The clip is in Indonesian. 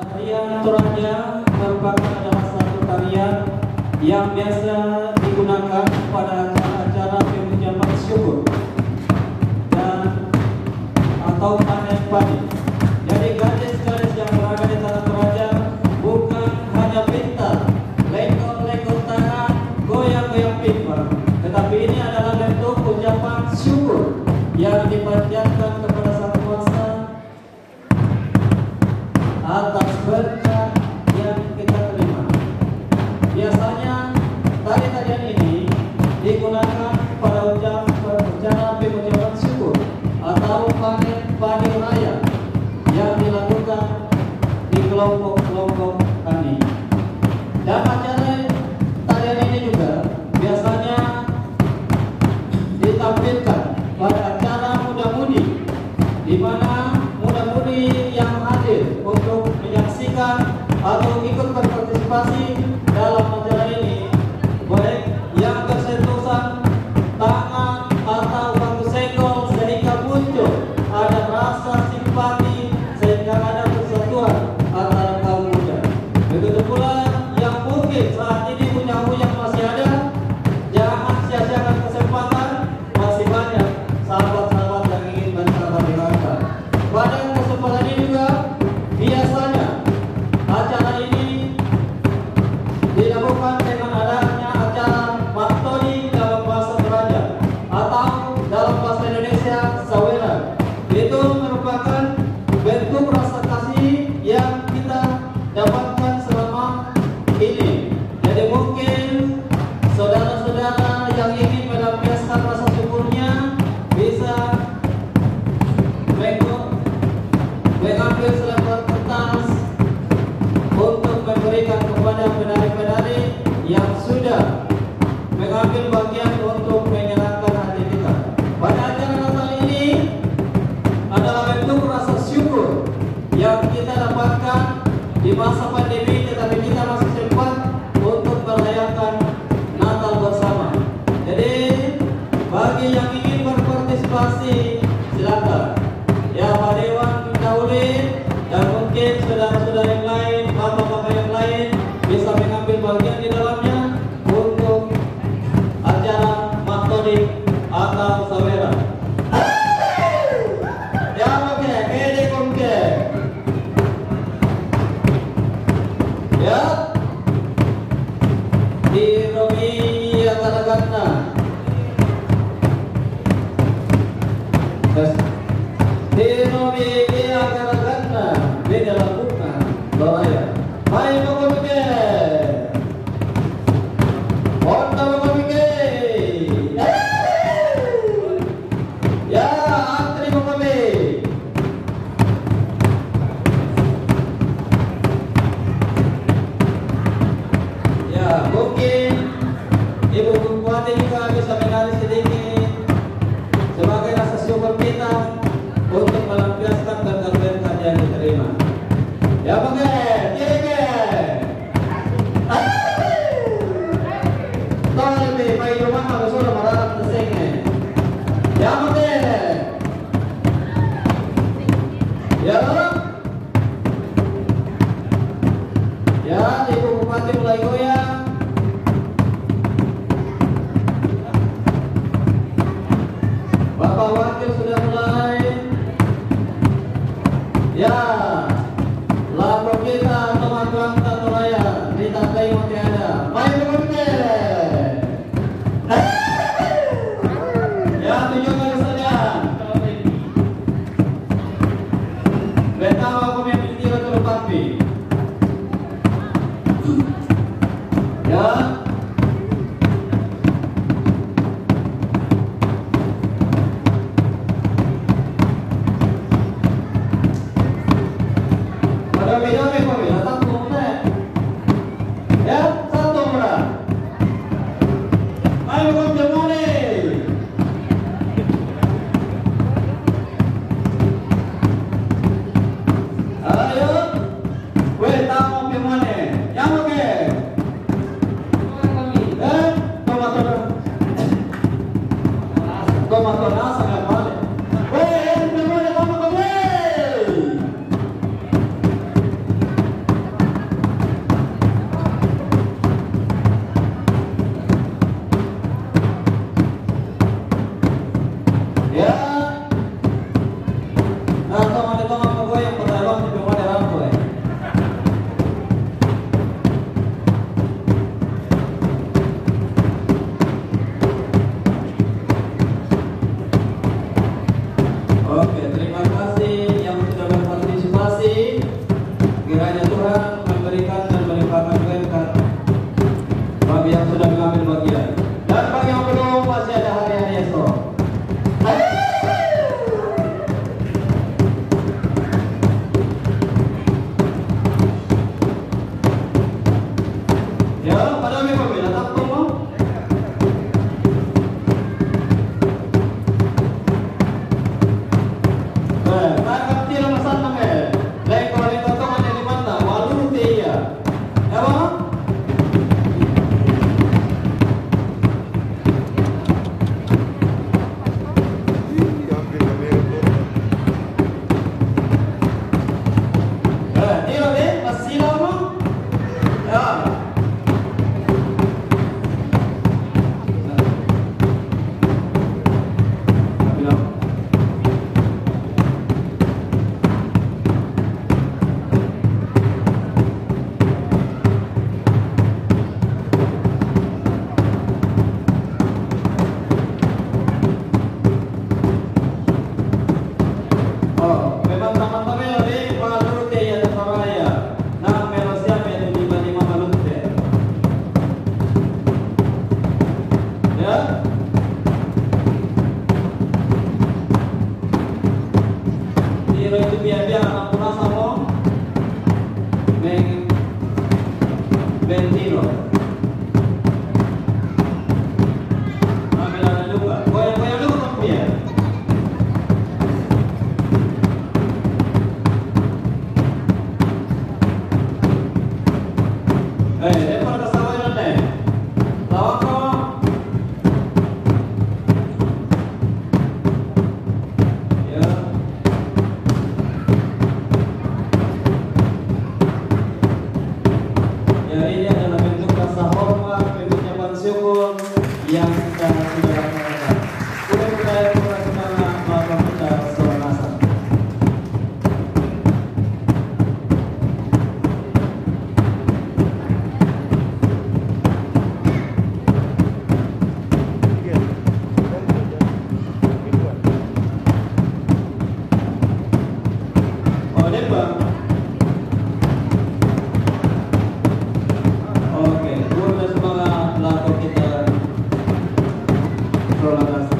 Tarian Toraja merupakan adalah satu tarian yang biasa digunakan pada acara-acara pengucapan syukur dan atau panen padi. Jadi gadis-gadis yang berada di Tanah Toraja bukan hanya pintar, lekuk-lekuk tangan, goyang-goyang pipa, tetapi ini adalah bentuk ucapan syukur yang dipanjatkan kepada Sang Kuasa atas berkat yang kita terima. Biasanya tari-tarian ini digunakan pada acara pengucapan syukur atau panen padi raya yang dilakukan di kelompok-kelompok tani. Dan acara tarian ini juga biasanya ditampilkan pada acara muda-mudi, di mana muda-mudi yang hadir untuk menyaksikan atau ikut berpartisipasi dalam acara ini, baik yang bersentuhan tangan atau batu senggol, sehingga muncul ada rasa simpati, sehingga ada persatuan antara kaum muda. Begitu pula yang mungkin saat ini bujang-bujang masih ada, jangan sia-siakan kesempatan, masih banyak sahabat-sahabat yang ingin bersahabat. Pada kesempatan ini juga biasanya acara ini dilakukan dengan adanya acara maktoni dalam bahasa Toraja atau dalam bahasa Indonesia saweran. Itu merupakan bentuk rasa kasih yang kita dapatkan selama ini. Jadi mungkin saudara-saudara yang ingin melampiaskan rasa syukurnya bisa mengambil selembar kertas untuk memberikan kepada penari-penari yang sudah mengambil bagian untuk menyenangkan hati kita. Pada acara Natal ini adalah bentuk rasa syukur yang kita dapatkan di masa pandemi, tetapi kita masih sempat untuk merayakan Natal bersama. Jadi bagi yang ingin berpartisipasi, silakan. Ya, Pak Dewan Daulin dan mungkin saudara-saudara yang lain, bapak-bapak yang lain bisa mengambil bagian di dalamnya untuk acara maktoni atau sawera. Ya, oke, kede komke. Ya, di Romi Ataragana. Dinomi dia agaragana beda lakukan doaya. Hai mokomike, onda mokomike. Ya antri mokomi. Ya mungkin Ibu Bupati juga bisa menari sedikit sebagai rasa syukur kita untuk melampiaskan berkat-berkat yang diterima. Ya oke, kiri-kiri. Tolong lebih baik rumah kalau sudah marah tersengnya. Ya oke. Ya. Ya, Ibu Bupati mulai goyang. Bapak Wakil sudah mulai. Ya, lagu kita teman-teman Tanah Raya ditakai masih ada. Baik teman-teman. Ya, tunjukkan kesediaan. Betapa pemimpin tidak terlupapi. Ya. Bentino. Ambil anak juga. Goyang-goyang dulu kemudian. Lempar ke sawaran deh. Lawan kok. Ya. Ya, ini adalah bentuk rasa hormat, bentuk ucapan syukur yang kita sudah lakukan. Mudah-mudahan kita melakukan kita sholat asar. Oh, Dembang. Oke, udah semangat lakukan kita sholat asar.